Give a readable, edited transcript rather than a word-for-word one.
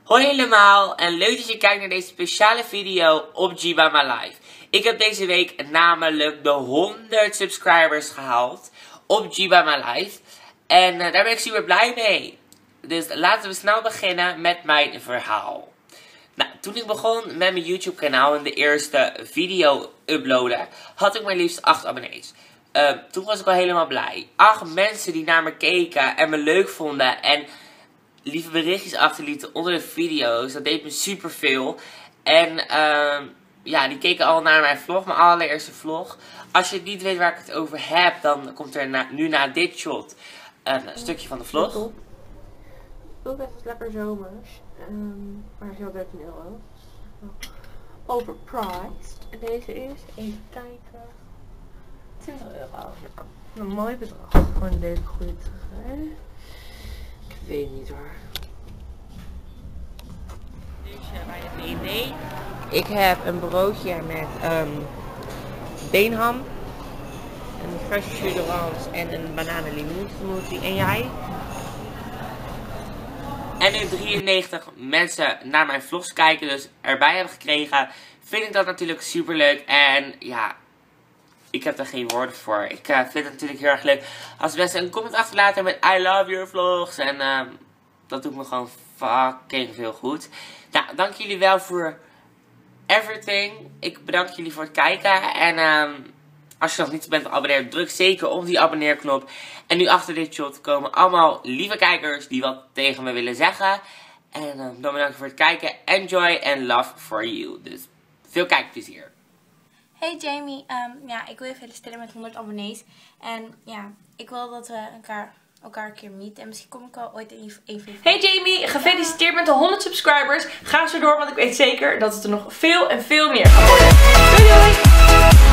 Hoi allemaal en leuk dat je kijkt naar deze speciale video op G by My Life. Ik heb deze week namelijk de 100 subscribers gehaald op G by My Life. En daar ben ik super blij mee. Dus laten we snel beginnen met mijn verhaal. Nou, toen ik begon met mijn YouTube kanaal en de eerste video uploaden, had ik maar liefst 8 abonnees. Toen was ik al helemaal blij. 8 mensen die naar me keken en me leuk vonden en lieve berichtjes achterlieten onder de video's. Dat deed me super veel. En ja, die keken al naar mijn vlog, mijn allereerste vlog. Als je niet weet waar ik het over heb, dan komt er nu na dit shot een stukje van de vlog. Ook echt lekker zomers. Maar is wel 13 euro. Overpriced. En deze is, even kijken, 20 euro. Een mooi bedrag. Gewoon deze goede terug. Ik weet niet hoor. Dus bij de B&B. Ik heb een broodje met beenham, een fresh jus d'orange en een bananen-limoen smoothie. En jij? En nu 93 mensen naar mijn vlogs kijken, dus erbij hebben gekregen, vind ik dat natuurlijk super leuk. En ja, ik heb er geen woorden voor. Ik vind het natuurlijk heel erg leuk als mensen een comment achterlaten met I love your vlogs. En dat doet me gewoon fucking veel goed. Nou, dank jullie wel voor everything. Ik bedank jullie voor het kijken. En als je nog niet bent geabonneerd, druk zeker op die abonneerknop. En nu achter dit shot komen allemaal lieve kijkers die wat tegen me willen zeggen. En dan bedankt voor het kijken. Enjoy and love for you. Dus veel kijkplezier. Hey Jamie, ja, ik wil je feliciteren met 100 abonnees. En ja, ik wil dat we elkaar een keer meeten. En misschien kom ik wel ooit in een video. Hey Jamie, gefeliciteerd met de 100 subscribers. Ga zo door, want ik weet zeker dat het er nog veel en veel meer gaan worden. Doei doei!